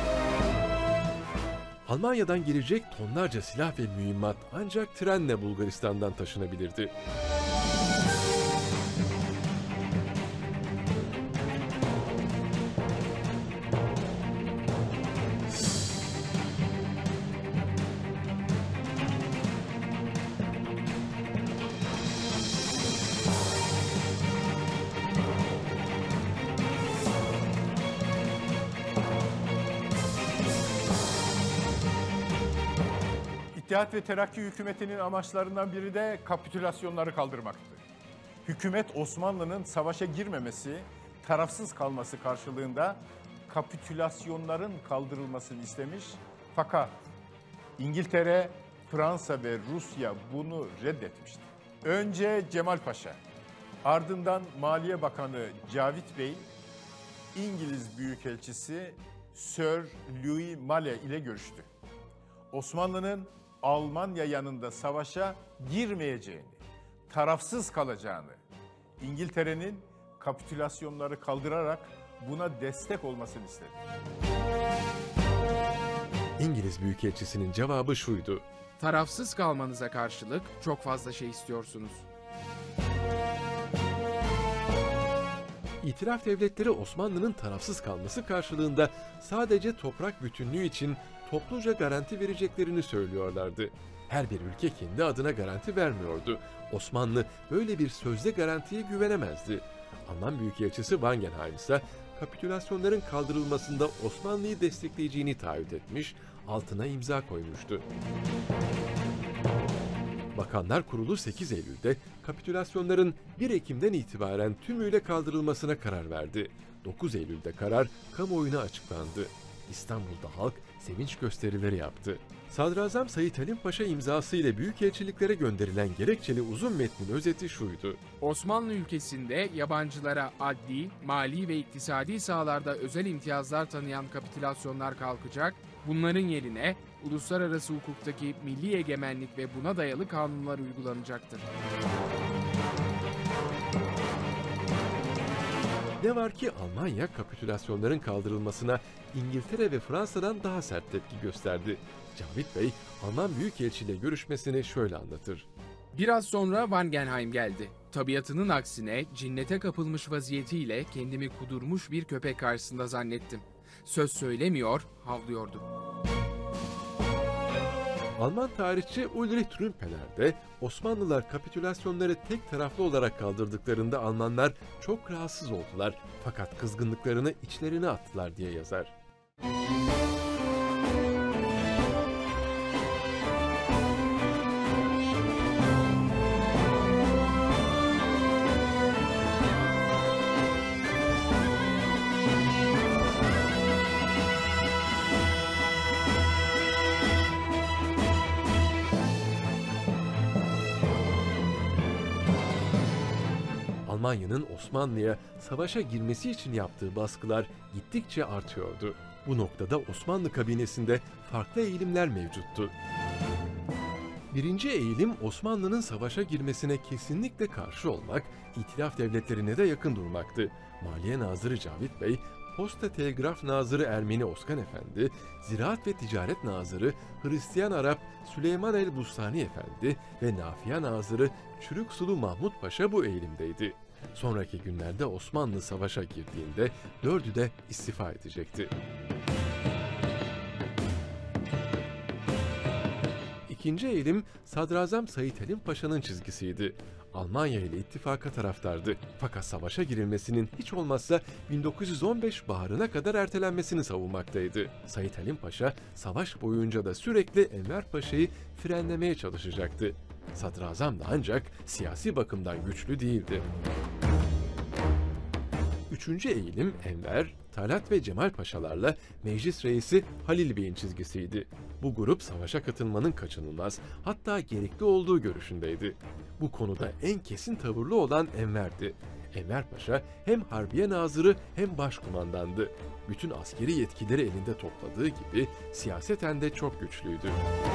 Almanya'dan gelecek tonlarca silah ve mühimmat ancak trenle Bulgaristan'dan taşınabilirdi. İttihat ve Terakki hükümetinin amaçlarından biri de kapitülasyonları kaldırmaktı. Hükümet Osmanlı'nın savaşa girmemesi, tarafsız kalması karşılığında kapitülasyonların kaldırılmasını istemiş. Fakat İngiltere, Fransa ve Rusya bunu reddetmişti. Önce Cemal Paşa, ardından Maliye Bakanı Cavit Bey, İngiliz Büyükelçisi Sir Louis Malle ile görüştü. Osmanlı'nın Almanya yanında savaşa girmeyeceğini, tarafsız kalacağını, İngiltere'nin kapitülasyonları kaldırarak buna destek olmasını istedi. İngiliz Büyükelçisi'nin cevabı şuydu: Tarafsız kalmanıza karşılık çok fazla şey istiyorsunuz. İtilaf devletleri Osmanlı'nın tarafsız kalması karşılığında sadece toprak bütünlüğü için topluca garanti vereceklerini söylüyorlardı. Her bir ülke kendi adına garanti vermiyordu. Osmanlı böyle bir sözde garantiye güvenemezdi. Alman Büyükelçisi Wangenheim ise kapitülasyonların kaldırılmasında Osmanlı'yı destekleyeceğini taahhüt etmiş, altına imza koymuştu. Bakanlar Kurulu sekiz Eylül'de kapitülasyonların bir Ekim'den itibaren tümüyle kaldırılmasına karar verdi. dokuz Eylül'de karar kamuoyuna açıklandı. İstanbul'da halk sevinç gösterileri yaptı. Sadrazam Said Halim Paşa imzası ile büyükelçiliklere gönderilen gerekçeli uzun metnin özeti şuydu: Osmanlı ülkesinde yabancılara adli, mali ve iktisadi sahalarda özel imtiyazlar tanıyan kapitülasyonlar kalkacak, bunların yerine uluslararası hukuktaki milli egemenlik ve buna dayalı kanunlar uygulanacaktır. Ne var ki Almanya kapitülasyonların kaldırılmasına İngiltere ve Fransa'dan daha sert tepki gösterdi. Cavit Bey, Alman Büyükelçi ile görüşmesini şöyle anlatır: Biraz sonra Wangenheim geldi. Tabiatının aksine cinnete kapılmış vaziyetiyle kendimi kudurmuş bir köpek karşısında zannettim. Söz söylemiyor, havlıyordu. Alman tarihçi Ulrich Trümpeler de Osmanlılar kapitülasyonları tek taraflı olarak kaldırdıklarında Almanlar çok rahatsız oldular, fakat kızgınlıklarını içlerine attılar diye yazar. Almanya'nın Osmanlı'ya savaşa girmesi için yaptığı baskılar gittikçe artıyordu. Bu noktada Osmanlı kabinesinde farklı eğilimler mevcuttu. Birinci eğilim Osmanlı'nın savaşa girmesine kesinlikle karşı olmak, İtilaf devletlerine de yakın durmaktı. Maliye Nazırı Cavit Bey, Posta Telgraf Nazırı Ermeni Oskan Efendi, Ziraat ve Ticaret Nazırı Hristiyan Arap Süleyman el-Bustani Efendi ve Nafiye Nazırı Çürük Sulu Mahmut Paşa bu eğilimdeydi. Sonraki günlerde Osmanlı savaşa girdiğinde dördü de istifa edecekti. İkinci eğilim Sadrazam Said Halim Paşa'nın çizgisiydi. Almanya ile ittifaka taraftardı. Fakat savaşa girilmesinin hiç olmazsa bin dokuz yüz on beş baharına kadar ertelenmesini savunmaktaydı. Said Halim Paşa savaş boyunca da sürekli Enver Paşa'yı frenlemeye çalışacaktı. Sadrazam da ancak siyasi bakımdan güçlü değildi. Üçüncü eğilim Enver, Talat ve Cemal Paşalarla meclis reisi Halil Bey'in çizgisiydi. Bu grup savaşa katılmanın kaçınılmaz, hatta gerekli olduğu görüşündeydi. Bu konuda en kesin tavırlı olan Enver'di. Enver Paşa hem Harbiye Nazırı hem başkumandandı. Bütün askeri yetkileri elinde topladığı gibi siyaseten de çok güçlüydü.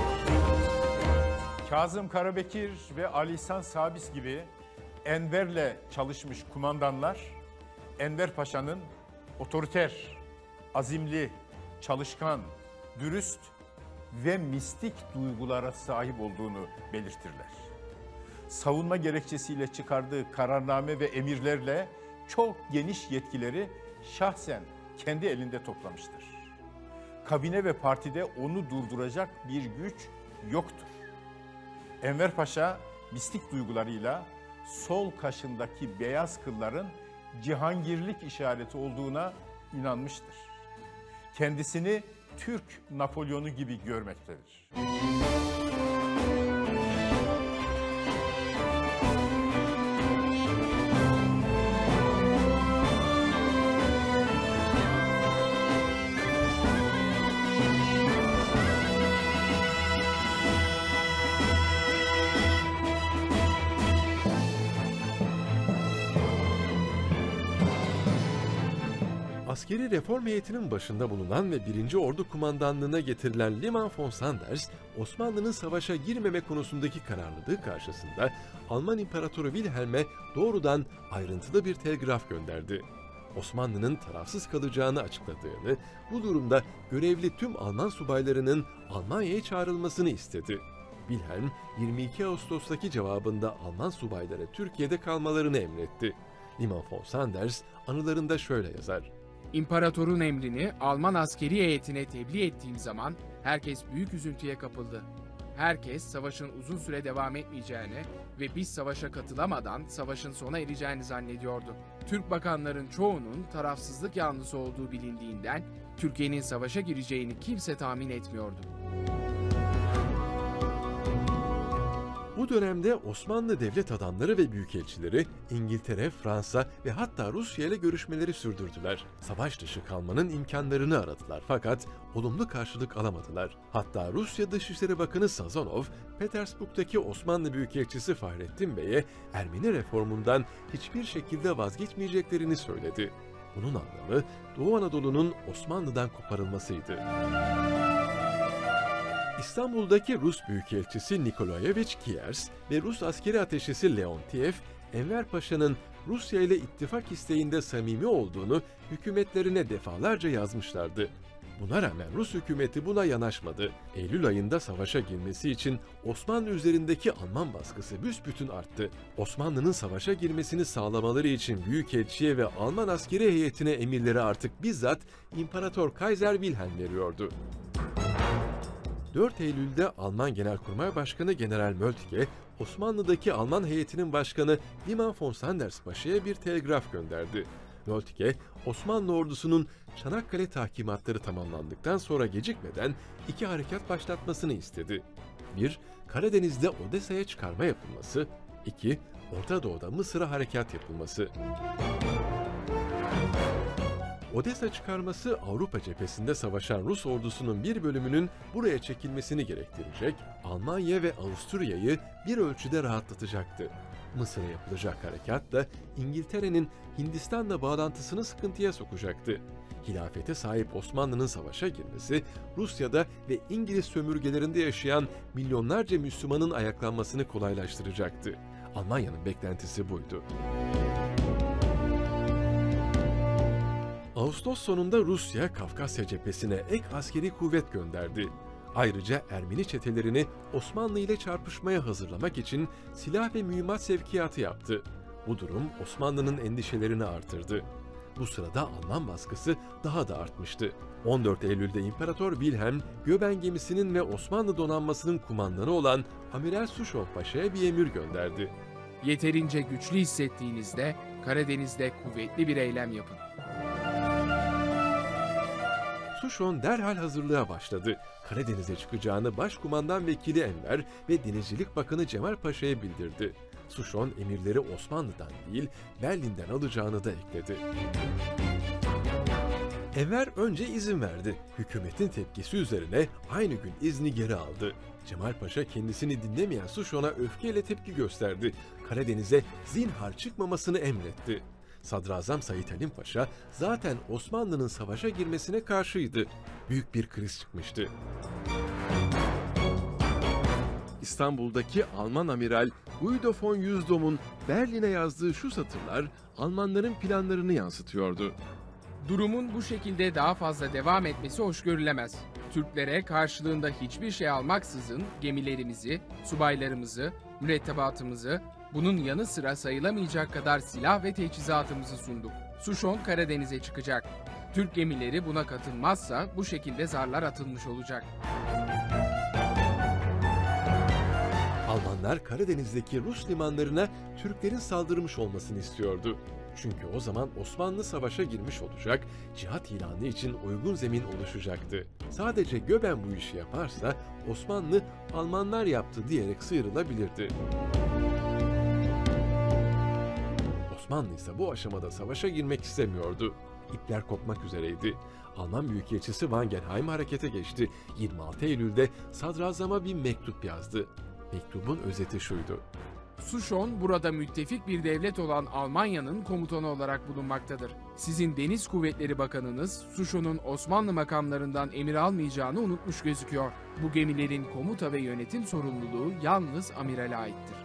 Kazım Karabekir ve Ali İhsan Sabis gibi Enver'le çalışmış kumandanlar, Enver Paşa'nın otoriter, azimli, çalışkan, dürüst ve mistik duygulara sahip olduğunu belirtirler. Savunma gerekçesiyle çıkardığı kararname ve emirlerle çok geniş yetkileri şahsen kendi elinde toplamıştır. Kabine ve partide onu durduracak bir güç yoktur. Enver Paşa mistik duygularıyla sol kaşındaki beyaz kılların cihangirlik işareti olduğuna inanmıştır. Kendisini Türk Napolyon'u gibi görmektedir. Askeri reform heyetinin başında bulunan ve birinci Ordu kumandanlığına getirilen Liman von Sanders, Osmanlı'nın savaşa girmeme konusundaki kararlılığı karşısında Alman İmparatoru Wilhelm'e doğrudan ayrıntılı bir telgraf gönderdi. Osmanlı'nın tarafsız kalacağını açıkladığını, bu durumda görevli tüm Alman subaylarının Almanya'ya çağrılmasını istedi. Wilhelm, yirmi iki Ağustos'taki cevabında Alman subaylara Türkiye'de kalmalarını emretti. Liman von Sanders anılarında şöyle yazar: İmparatorun emrini Alman askeri heyetine tebliğ ettiğim zaman herkes büyük üzüntüye kapıldı. Herkes savaşın uzun süre devam etmeyeceğini ve biz savaşa katılamadan savaşın sona ereceğini zannediyordu. Türk bakanların çoğunun tarafsızlık yanlısı olduğu bilindiğinden Türkiye'nin savaşa gireceğini kimse tahmin etmiyordu. Bu dönemde Osmanlı devlet adamları ve büyükelçileri İngiltere, Fransa ve hatta Rusya ile görüşmeleri sürdürdüler. Savaş dışı kalmanın imkanlarını aradılar fakat olumlu karşılık alamadılar. Hatta Rusya Dışişleri Bakanı Sazonov, Petersburg'daki Osmanlı Büyükelçisi Fahrettin Bey'e Ermeni reformundan hiçbir şekilde vazgeçmeyeceklerini söyledi. Bunun anlamı Doğu Anadolu'nun Osmanlı'dan koparılmasıydı. İstanbul'daki Rus Büyükelçisi Nikolayevich Kiers ve Rus askeri ateşesi Leontiev, Enver Paşa'nın Rusya ile ittifak isteğinde samimi olduğunu hükümetlerine defalarca yazmışlardı. Buna rağmen Rus hükümeti buna yanaşmadı. Eylül ayında savaşa girmesi için Osmanlı üzerindeki Alman baskısı büsbütün arttı. Osmanlı'nın savaşa girmesini sağlamaları için Büyükelçiye ve Alman askeri heyetine emirleri artık bizzat İmparator Kaiser Wilhelm veriyordu. dört Eylül'de Alman Genelkurmay Başkanı General Moltke, Osmanlı'daki Alman heyetinin başkanı Liman von Sanders Paşa'ya bir telgraf gönderdi. Moltke, Osmanlı ordusunun Çanakkale tahkimatları tamamlandıktan sonra gecikmeden iki harekat başlatmasını istedi. bir Karadeniz'de Odessa'ya çıkarma yapılması, iki Orta Doğu'da Mısır'a harekat yapılması. Odessa çıkarması Avrupa cephesinde savaşan Rus ordusunun bir bölümünün buraya çekilmesini gerektirecek, Almanya ve Avusturya'yı bir ölçüde rahatlatacaktı. Mısır'a yapılacak harekat da İngiltere'nin Hindistan'la bağlantısını sıkıntıya sokacaktı. Hilafete sahip Osmanlı'nın savaşa girmesi, Rusya'da ve İngiliz sömürgelerinde yaşayan milyonlarca Müslümanın ayaklanmasını kolaylaştıracaktı. Almanya'nın beklentisi buydu. Ağustos sonunda Rusya, Kafkasya cephesine ek askeri kuvvet gönderdi. Ayrıca Ermeni çetelerini Osmanlı ile çarpışmaya hazırlamak için silah ve mühimmat sevkiyatı yaptı. Bu durum Osmanlı'nın endişelerini artırdı. Bu sırada Alman baskısı daha da artmıştı. on dört Eylül'de İmparator Wilhelm, Göben gemisinin ve Osmanlı donanmasının kumandanı olan Amiral Suşov Paşa'ya bir emir gönderdi. Yeterince güçlü hissettiğinizde Karadeniz'de kuvvetli bir eylem yapın. Suşon derhal hazırlığa başladı. Karadeniz'e çıkacağını Başkumandan Vekili Enver ve Denizcilik Bakanı Cemal Paşa'ya bildirdi. Sushon emirleri Osmanlı'dan değil Berlin'den alacağını da ekledi. Enver önce izin verdi. Hükümetin tepkisi üzerine aynı gün izni geri aldı. Cemal Paşa kendisini dinlemeyen Sushon'a öfkeyle tepki gösterdi. Karadeniz'e zinhar çıkmamasını emretti. Sadrazam Said Halim Paşa zaten Osmanlı'nın savaşa girmesine karşıydı. Büyük bir kriz çıkmıştı. İstanbul'daki Alman amiral Guido von Yüzdom'un Berlin'e yazdığı şu satırlar Almanların planlarını yansıtıyordu. Durumun bu şekilde daha fazla devam etmesi hoş görülemez. Türklere karşılığında hiçbir şey almaksızın gemilerimizi, subaylarımızı, mürettebatımızı, bunun yanı sıra sayılamayacak kadar silah ve teçhizatımızı sunduk. Sushon Karadeniz'e çıkacak. Türk gemileri buna katılmazsa bu şekilde zarlar atılmış olacak. Almanlar Karadeniz'deki Rus limanlarına Türklerin saldırmış olmasını istiyordu. Çünkü o zaman Osmanlı savaşa girmiş olacak, cihat ilanı için uygun zemin oluşacaktı. Sadece Göben bu işi yaparsa Osmanlı Almanlar yaptı diyerek sıyrılabilirdi. Osmanlı ise bu aşamada savaşa girmek istemiyordu. İpler kopmak üzereydi. Alman Büyükelçisi Wangenheim harekete geçti. yirmi altı Eylül'de sadrazama bir mektup yazdı. Mektubun özeti şuydu: Sushon burada müttefik bir devlet olan Almanya'nın komutanı olarak bulunmaktadır. Sizin Deniz Kuvvetleri Bakanınız Sushon'un Osmanlı makamlarından emir almayacağını unutmuş gözüküyor. Bu gemilerin komuta ve yönetim sorumluluğu yalnız amirale aittir.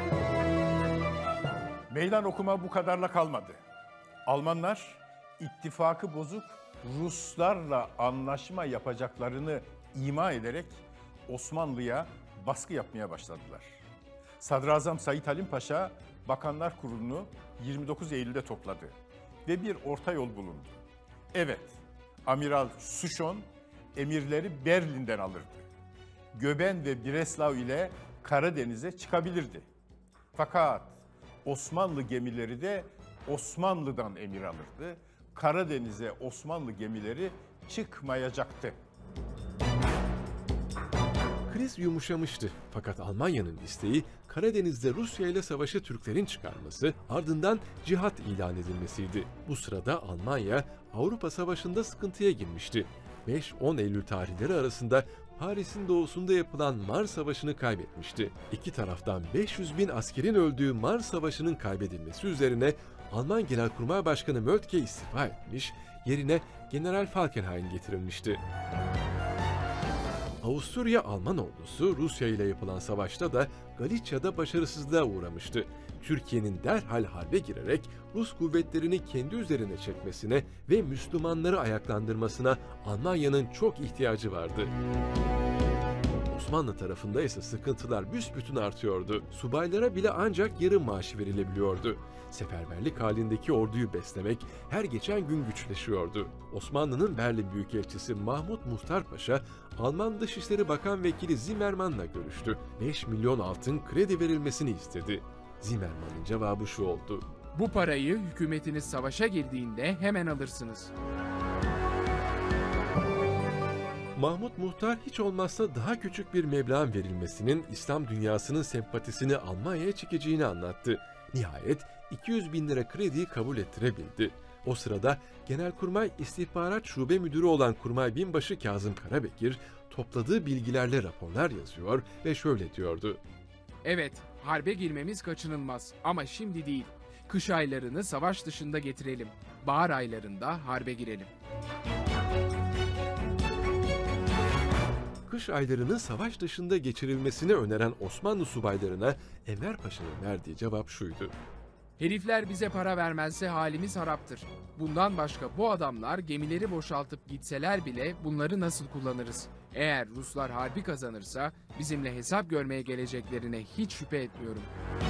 Meydan okuma bu kadarla kalmadı. Almanlar ittifakı bozuk Ruslarla anlaşma yapacaklarını ima ederek Osmanlı'ya baskı yapmaya başladılar. Sadrazam Said Halim Paşa Bakanlar Kurulu'nu yirmi dokuz Eylül'de topladı ve bir orta yol bulundu. Evet, Amiral Sushon emirleri Berlin'den alırdı. Göben ve Breslau ile Karadeniz'e çıkabilirdi. Fakat Osmanlı gemileri de Osmanlı'dan emir alırdı. Karadeniz'e Osmanlı gemileri çıkmayacaktı. Kriz yumuşamıştı fakat Almanya'nın isteği Karadeniz'de Rusya ile savaşı Türklerin çıkarması, ardından cihat ilan edilmesiydi. Bu sırada Almanya Avrupa Savaşı'nda sıkıntıya girmişti. beş on Eylül tarihleri arasında Paris'in doğusunda yapılan Mars Savaşı'nı kaybetmişti. İki taraftan beş yüz bin askerin öldüğü Mars Savaşı'nın kaybedilmesi üzerine Alman Genelkurmay Başkanı Moltke istifa etmiş, yerine General Falkenhayn getirilmişti. Avusturya Alman ordusu Rusya ile yapılan savaşta da Galicia'da başarısızlığa uğramıştı. Türkiye'nin derhal harbe girerek Rus kuvvetlerini kendi üzerine çekmesine ve Müslümanları ayaklandırmasına Almanya'nın çok ihtiyacı vardı. Osmanlı tarafında ise sıkıntılar büsbütün artıyordu. Subaylara bile ancak yarım maaşı verilebiliyordu. Seferberlik halindeki orduyu beslemek her geçen gün güçleşiyordu. Osmanlı'nın Berlin Büyükelçisi Mahmut Muhtar Paşa, Alman Dışişleri Bakan Vekili Zimmermann'la görüştü. beş milyon altın kredi verilmesini istedi. Zimmermann'ın cevabı şu oldu: Bu parayı hükümetiniz savaşa girdiğinde hemen alırsınız. Mahmut Muhtar hiç olmazsa daha küçük bir meblağın verilmesinin İslam dünyasının sempatisini Almanya'ya çekeceğini anlattı. Nihayet iki yüz bin lira krediyi kabul ettirebildi. O sırada Genelkurmay İstihbarat Şube Müdürü olan Kurmay Binbaşı Kazım Karabekir topladığı bilgilerle raporlar yazıyor ve şöyle diyordu: Evet, harbe girmemiz kaçınılmaz ama şimdi değil. Kış aylarını savaş dışında getirelim. Bahar aylarında harbe girelim. Kış aylarının savaş dışında geçirilmesini öneren Osmanlı subaylarına Enver Paşa'nın verdiği cevap şuydu: Herifler bize para vermezse halimiz haraptır. Bundan başka bu adamlar gemileri boşaltıp gitseler bile bunları nasıl kullanırız? Eğer Ruslar harbi kazanırsa bizimle hesap görmeye geleceklerine hiç şüphe etmiyorum.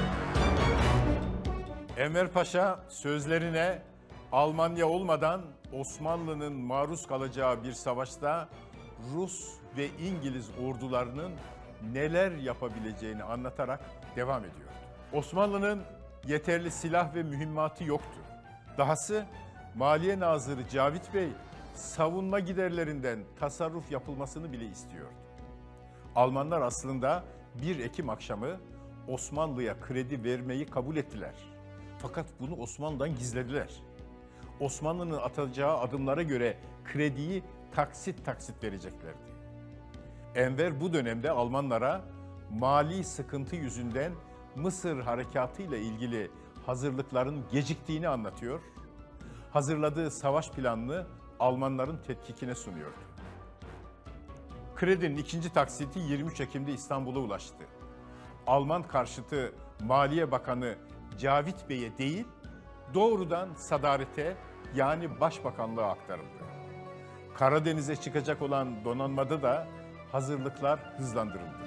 Enver Paşa sözlerine Almanya olmadan Osmanlı'nın maruz kalacağı bir savaşta Rus ve İngiliz ordularının neler yapabileceğini anlatarak devam ediyordu. Osmanlı'nın yeterli silah ve mühimmatı yoktu. Dahası Maliye Nazırı Cavit Bey savunma giderlerinden tasarruf yapılmasını bile istiyordu. Almanlar aslında bir Ekim akşamı Osmanlı'ya kredi vermeyi kabul ettiler. Fakat bunu Osmanlı'dan gizlediler. Osmanlı'nın atacağı adımlara göre krediyi taksit taksit vereceklerdi. Enver bu dönemde Almanlara mali sıkıntı yüzünden Mısır harekatı ile ilgili hazırlıkların geciktiğini anlatıyor. Hazırladığı savaş planını Almanların tetkikine sunuyordu. Kredinin ikinci taksiti yirmi üç Ekim'de İstanbul'a ulaştı. Alman karşıtı Maliye Bakanı Cavit Bey'e değil, doğrudan Sadarete yani Başbakanlığa aktarıldı. Karadeniz'e çıkacak olan donanmada da hazırlıklar hızlandırıldı.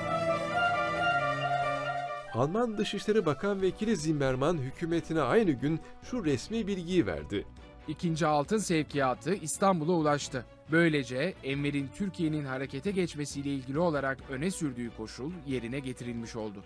Alman Dışişleri Bakan Vekili Zimmermann hükümetine aynı gün şu resmi bilgiyi verdi. İkinci altın sevkiyatı İstanbul'a ulaştı. Böylece Enver'in Türkiye'nin harekete geçmesiyle ilgili olarak öne sürdüğü koşul yerine getirilmiş oldu.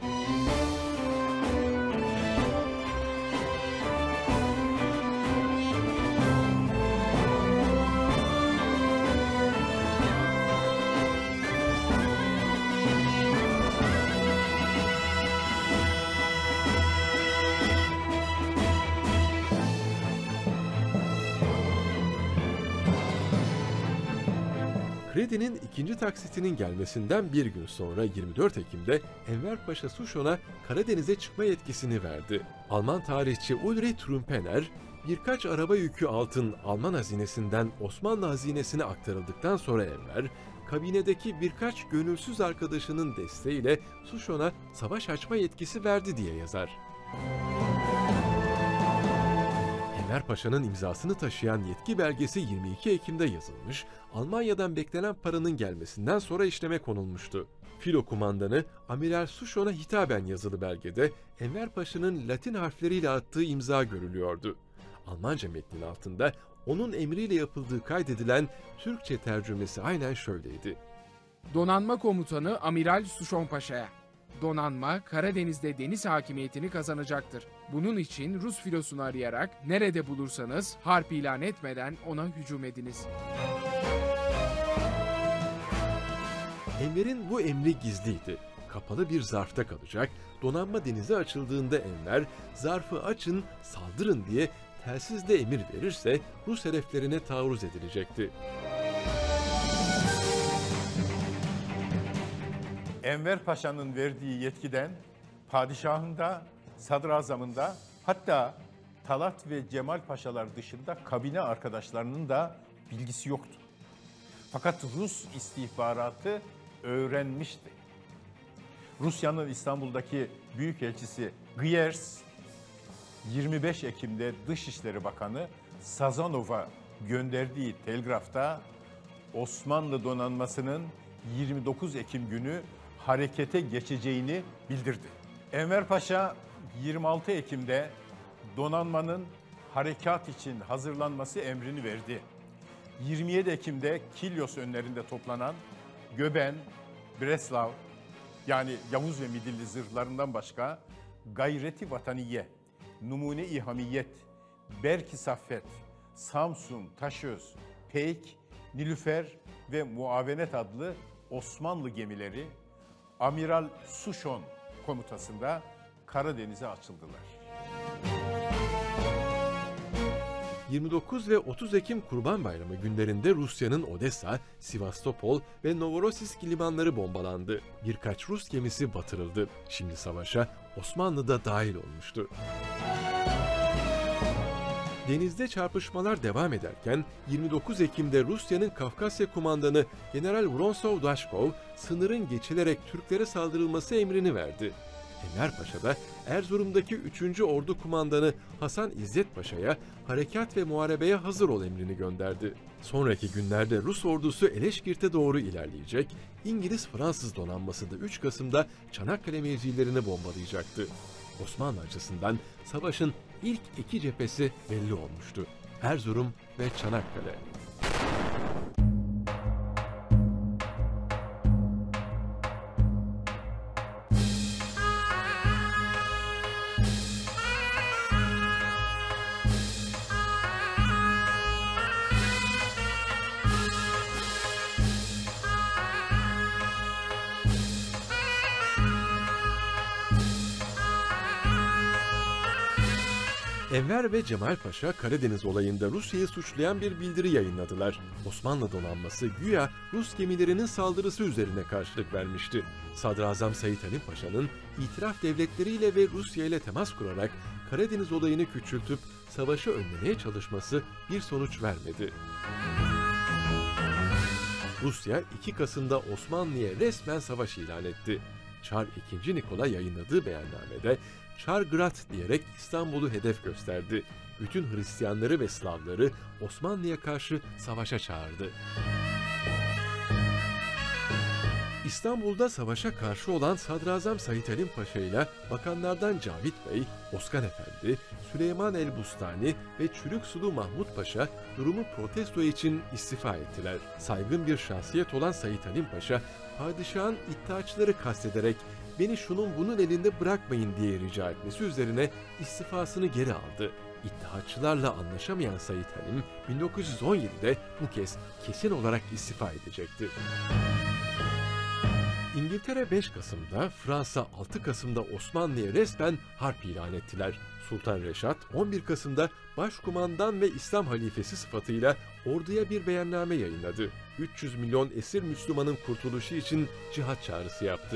Kredinin ikinci taksitinin gelmesinden bir gün sonra yirmi dört Ekim'de Enver Paşa Suşon'a Karadeniz'e çıkma yetkisini verdi. Alman tarihçi Ulrich Trümpener, birkaç araba yükü altın Alman hazinesinden Osmanlı hazinesine aktarıldıktan sonra Enver, kabinedeki birkaç gönülsüz arkadaşının desteğiyle Suşon'a savaş açma yetkisi verdi diye yazar. Enver Paşa'nın imzasını taşıyan yetki belgesi yirmi iki Ekim'de yazılmış, Almanya'dan beklenen paranın gelmesinden sonra işleme konulmuştu. Filo kumandanı Amiral Suşon'a hitaben yazılı belgede Enver Paşa'nın Latin harfleriyle attığı imza görülüyordu. Almanca metnin altında onun emriyle yapıldığı kaydedilen Türkçe tercümesi aynen şöyleydi. Donanma Komutanı Amiral Suşon Paşa'ya. Donanma Karadeniz'de deniz hakimiyetini kazanacaktır. Bunun için Rus filosunu arayarak nerede bulursanız harp ilan etmeden ona hücum ediniz. Enver'in bu emri gizliydi. Kapalı bir zarfta kalacak, donanma denize açıldığında Enver, zarfı açın, saldırın diye telsizle emir verirse Rus hedeflerine taarruz edilecekti. Enver Paşa'nın verdiği yetkiden padişahın da, sadrazamın da, hatta Talat ve Cemal Paşalar dışında kabine arkadaşlarının da bilgisi yoktu. Fakat Rus istihbaratı öğrenmişti. Rusya'nın İstanbul'daki büyükelçisi Gyers, yirmi beş Ekim'de Dışişleri Bakanı Sazanov'a gönderdiği telgrafta Osmanlı donanmasının yirmi dokuz Ekim günü harekete geçeceğini bildirdi. Enver Paşa yirmi altı Ekim'de donanmanın harekat için hazırlanması emrini verdi. yirmi yedi Ekim'de Kilyos önlerinde toplanan Göben, Breslav yani Yavuz ve Midilli zırhlarından başka Gayreti Vataniye, Numune-i Hamiyet, Berk-i Saffet, Samsun, Taşöz, Peyk, Nilüfer ve Muavenet adlı Osmanlı gemileri Amiral Suşon komutasında Karadeniz'e açıldılar. yirmi dokuz ve otuz Ekim Kurban Bayramı günlerinde Rusya'nın Odessa, Sivastopol ve Novorossiysk limanları bombalandı. Birkaç Rus gemisi batırıldı. Şimdi savaşa Osmanlı da dahil olmuştu. Denizde çarpışmalar devam ederken yirmi dokuz Ekim'de Rusya'nın Kafkasya kumandanı General Vronsov Dashkov sınırın geçilerek Türklere saldırılması emrini verdi. Enver Paşa da Erzurum'daki üçüncü Ordu Kumandanı Hasan İzzet Paşa'ya harekat ve muharebeye hazır ol emrini gönderdi. Sonraki günlerde Rus ordusu Eleşkirt'e doğru ilerleyecek, İngiliz-Fransız donanması da üç Kasım'da Çanakkale mevzilerini bombalayacaktı. Osmanlı açısından savaşın ilk iki cephesi belli olmuştu: Erzurum ve Çanakkale. Enver ve Cemal Paşa Karadeniz olayında Rusya'yı suçlayan bir bildiri yayınladılar. Osmanlı donanması güya Rus gemilerinin saldırısı üzerine karşılık vermişti. Sadrazam Sait Halim Paşa'nın itiraf devletleriyle ve Rusya ile temas kurarak Karadeniz olayını küçültüp savaşı önlemeye çalışması bir sonuç vermedi. Rusya iki Kasım'da Osmanlı'ya resmen savaş ilan etti. Çar ikinci. Nikola yayınladığı beyannamede Çargrad diyerek İstanbul'u hedef gösterdi. Bütün Hristiyanları ve Slavları Osmanlı'ya karşı savaşa çağırdı. İstanbul'da savaşa karşı olan Sadrazam Sait Halim Paşa ile bakanlardan Cavit Bey, Oskan Efendi, Süleyman el-Bustani ve Çürüksulu Mahmut Paşa durumu protesto için istifa ettiler. Saygın bir şahsiyet olan Sait Halim Paşa, padişahın iddiaçıları kastederek beni şunun bunun elinde bırakmayın diye rica etmesi üzerine istifasını geri aldı. İttihatçılarla anlaşamayan Sait Halim, bin dokuz yüz on yedi'de bu kez kesin olarak istifa edecekti. İngiltere beş Kasım'da, Fransa altı Kasım'da Osmanlı'ya resmen harp ilan ettiler. Sultan Reşat on bir Kasım'da başkumandan ve İslam halifesi sıfatıyla orduya bir beyanname yayınladı. üç yüz milyon esir Müslümanın kurtuluşu için cihat çağrısı yaptı.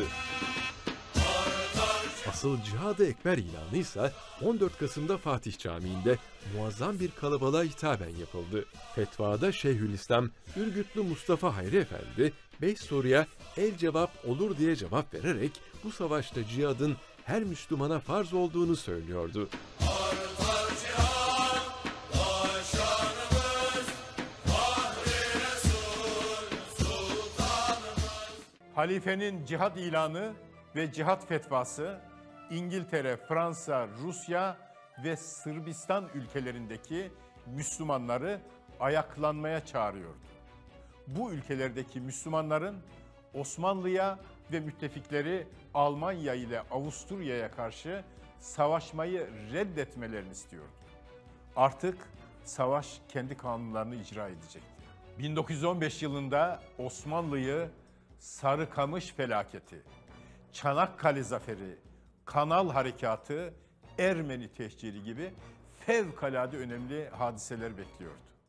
Asıl Cihad-ı Ekber ilanı ise on dört Kasım'da Fatih Camii'nde muazzam bir kalabalığa hitaben yapıldı. Fetvada Şeyhülislam Ürgütlü Mustafa Hayri Efendi, beş soruya el cevap olur diye cevap vererek bu savaşta cihadın her Müslümana farz olduğunu söylüyordu. Halifenin cihat ilanı ve cihat fetvası İngiltere, Fransa, Rusya ve Sırbistan ülkelerindeki Müslümanları ayaklanmaya çağırıyordu. Bu ülkelerdeki Müslümanların Osmanlı'ya ve müttefikleri Almanya ile Avusturya'ya karşı savaşmayı reddetmelerini istiyordu. Artık savaş kendi kanunlarını icra edecekti. bin dokuz yüz on beş yılında Osmanlı'yı Sarıkamış felaketi, Çanakkale zaferi, Kanal Harekatı, Ermeni tehciri gibi fevkalade önemli hadiseler bekliyordu.